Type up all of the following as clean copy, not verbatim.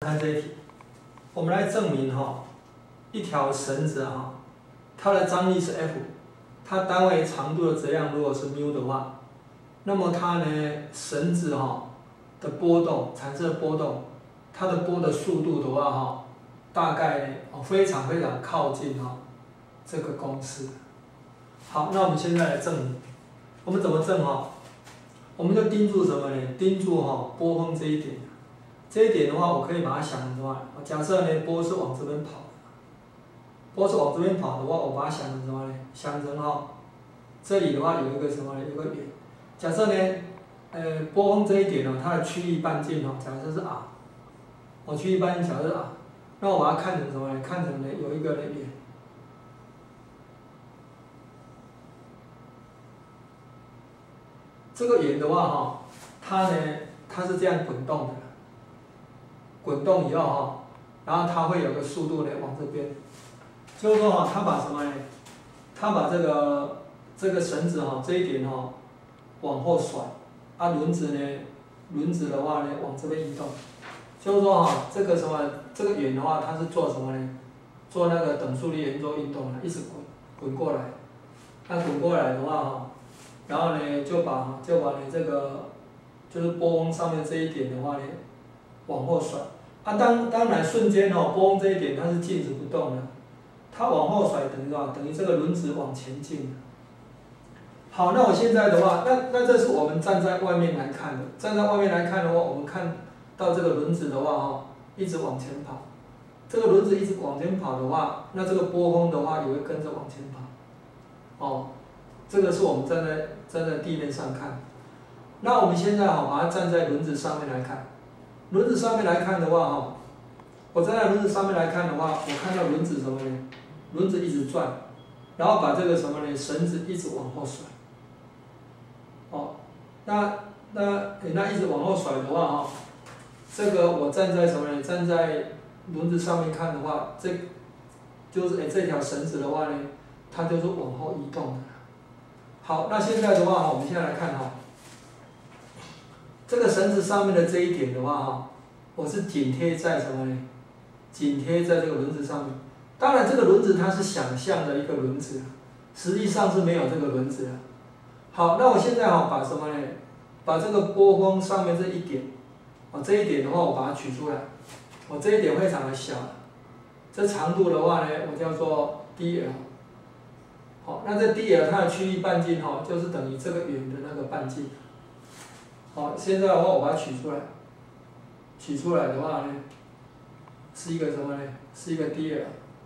看这一题，我们来证明一条绳子它的张力是 F， 它单位长度的质量如果是缪的话，那么它呢绳子的波动产生的波动，它的波的速度的话大概非常非常靠近这个公式。好，那我们现在来证明，我们怎么证我们就盯住什么呢？盯住波峰这一点。这一点的话，我可以把它想成什么？假设呢波是往这边跑，波是往这边跑的话，我把它想成什么呢？想成这里的话有一个什么呢？有个圆。假设呢，波峰这一点它的区域半径假设是 r， 我区域半径假设是 r， 那我把它看成什么呢？看成呢有一个呢圆。这个圆的话它是这样滚动的。滚动以后然后它会有个速度呢往这边，就是说它把什么呢？它把这个绳子这一点往后甩，轮子的话呢往这边移动，就是说这个什么这个圆的话它是做什么呢？做那个等速力圆周运动一直滚过来，那滚过来的话然后呢就把你这个就是波峰上面这一点的话呢往后甩。当然瞬间波峰这一点它是静止不动的，它往后甩等于什么？等于这个轮子往前进。好，那我现在的话，那这是我们站在外面来看的。站在外面来看的话，我们看到这个轮子的话一直往前跑。这个轮子一直往前跑的话，那这个波峰的话也会跟着往前跑。这个是我们站在地面上看。那我们现在把它站在轮子上面来看。轮子上面来看的话我站在轮子上面来看的话，我看到轮子什么呢？轮子一直转，然后把这个什么呢？绳子一直往后甩。那一直往后甩的话这个我站在什么呢？站在轮子上面看的话，就是这条绳子的话呢，它就是往后移动的。好，那现在的话我们现在来看这个绳子上面的这一点的话我是紧贴在什么呢？紧贴在这个轮子上面。当然，这个轮子它是想象的一个轮子，实际上是没有这个轮子的。好，那我现在把什么呢？把这个波峰上面这一点，这一点的话我把它取出来。这一点非常的小，这长度的话呢，我叫做 dl。好，那这 dl 它的区域半径就是等于这个圆的那个半径。好，现在的话我把它取出来。取出来的话呢，是一个什么呢？是一个 dl。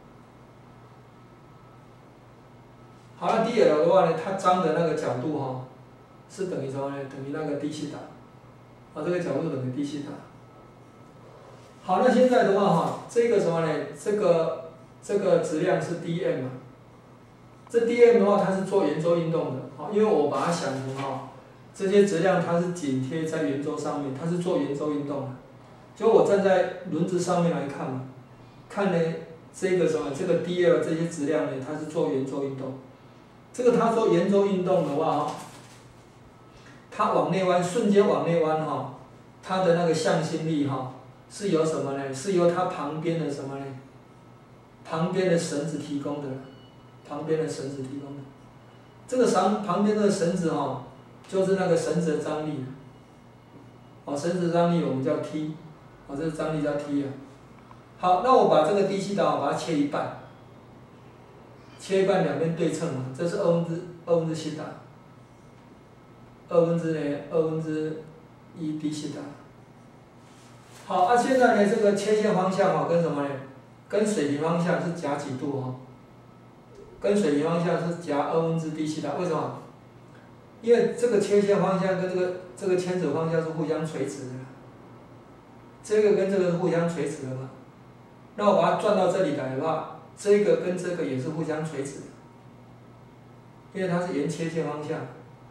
好，那 dl 的话呢，它张的那个角度是等于什么呢？等于那个 d 西塔。这个角度等于 d 西塔。好，那现在的话这个什么呢？这个质量是 dm 嘛？这 dm 的话，它是做圆周运动的。因为我把它想成这些质量它是紧贴在圆周上面，它是做圆周运动的。就我站在轮子上面来看嘛，看呢这个什么这个 dl 这些质量呢，它是做圆周运动。这个它做圆周运动的话它往内弯，瞬间往内弯它的那个向心力是由什么呢？是由它旁边的什么呢？旁边的绳子提供的。旁边的绳子提供的。这个旁边的绳子就是那个绳子的张力。绳子的张力我们叫 T。这个张力叫 T 好，那我把这个 d 西塔把它切一半。切一半两边对称嘛，这是2分之西塔。2分之1 d 西塔。好，现在呢这个切线方向跟什么呢？跟水平方向是夹几度跟水平方向是夹2分之 d 西塔，为什么？因为这个切线方向跟这个牵扯方向是互相垂直的。这个跟这个是互相垂直的嘛？那我把它转到这里来的话，这个跟这个也是互相垂直的，因为它是沿切线方向。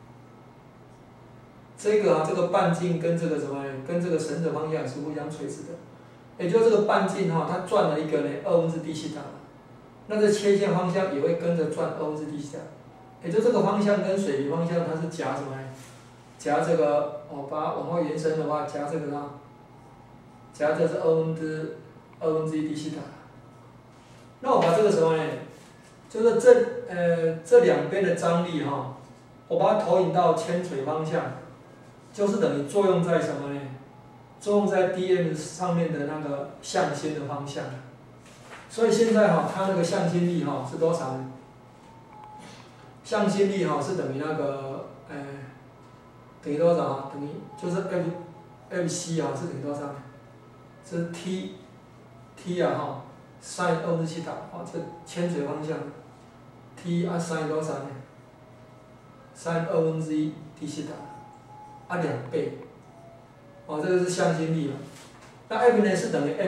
这个半径跟这个什么呢？跟这个绳子方向也是互相垂直的。也就是这个半径它转了一个呢2分之 d 西塔，那这切线方向也会跟着转2分之 d 西塔。也就这个方向跟水平方向它是夹什么呢？夹这个把它往后延伸的话，夹这个加这是2分之一 d 西塔。那我把这个什么呢？就是这两边的张力哈，我把它投影到铅垂方向，就是等于作用在什么呢？作用在 dm 上面的那个向心的方向。所以现在哈，它那个向心力哈是多少呢？向心力哈是等于那个等于多少啊？等于就是 Fc 啊是等于多少呢？是 T 啊哈。sin 2分之7塔，这铅垂方向 ，t 啊 sin 多少呢 ？sin 2分之1 d 西塔，2倍，这个是向心力啊。那 m 呢是等于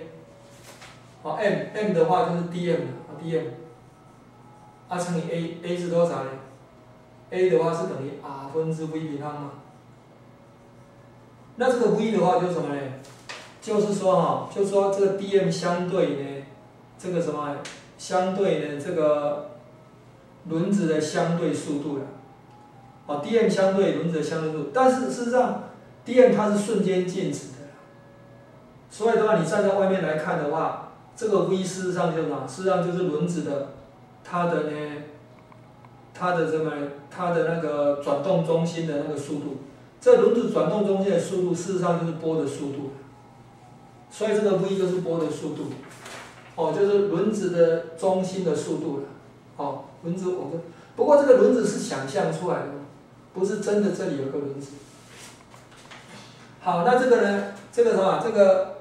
ma，m 的话就是 dm，乘以 a 是多少呢 ？a 的话是等于 r 分之 v 平方嘛。那这个 v 的话就是什么呢？就是说就是说这个 dm 相对呢，这个什么相对呢？这个轮子的相对速度了。dm 相对轮子的相对速度，但是事实上 dm 它是瞬间静止的，所以的话你站在外面来看的话，这个 v 事实上就是什么？事实上就是轮子的它的那个转动中心的那个速度。这轮子转动中心的速度，事实上就是波的速度。所以这个 v 就是波的速度，就是轮子的中心的速度了，轮子不过这个轮子是想象出来的，不是真的这里有个轮子。好，那这个呢？这个什么？这个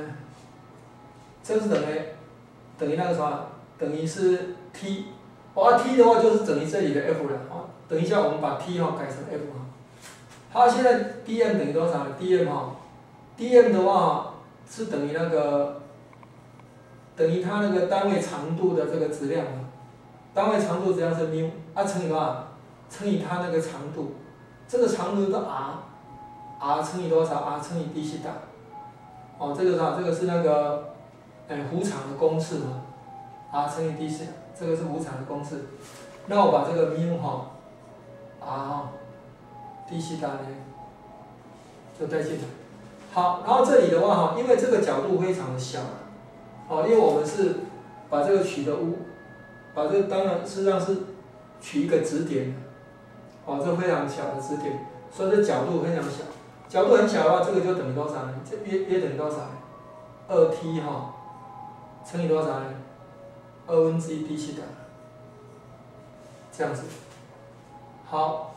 这是等于那个什么？等于是 t， t 的话就是等于这里的 f 了，等一下我们把 t 改成 f 好，现在 dm 等于多少呢 ？dm 的话是等于那个，等于它那个单位长度的这个质量单位长度质量是缪，乘以多少？乘以它那个长度，这个长度是 r 乘以多少 ？r 乘以 d 西塔。这个这个是那个弧长的公式嘛 ，r 乘以 d 西塔，这个是弧长的公式。那我把这个缪r d 西塔呢，就带进来。好，然后这里的话因为这个角度非常的小，因为我们是把这个取的把这个当然事实上是取一个指点，这非常小的指点，所以这角度非常小。角度很小的话，这个就等于多少呢？这约等于多少呢？2t 乘以多少呢？2分之一 d 西塔，这样子。好，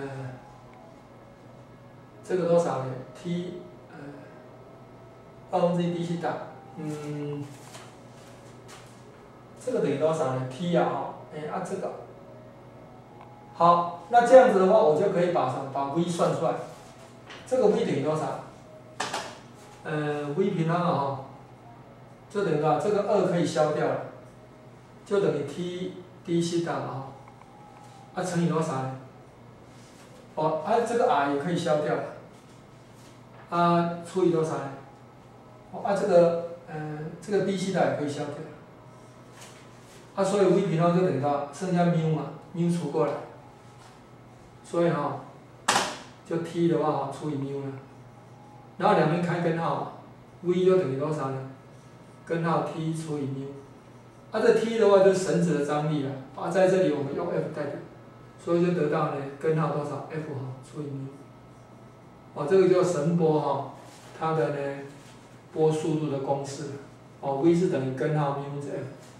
这个多少呢 ？t 2分之一 d 西塔，这个等于多少呢 ？t 这个。好，那这样子的话，我就可以把v 算出来。这个 v 等于多少？v 平方就等于多少？这个2可以消掉了，就等于 t d 西塔乘以多少呢？这个 r 也可以消掉了，除以多少呢？这个 d 西塔也可以消掉，所以 v 平方就等于多少？剩下缪嘛，缪除过来，所以就 t 的话除以缪了，然后两边开根号 v 就等于多少呢？根号 t 除以缪，这 t 的话就是绳子的张力了，在这里我们用 F 代表，所以就得到呢根号多少 F 除以缪，这个叫绳波它的呢波速度的公式，v 是等于根号缪分之 F。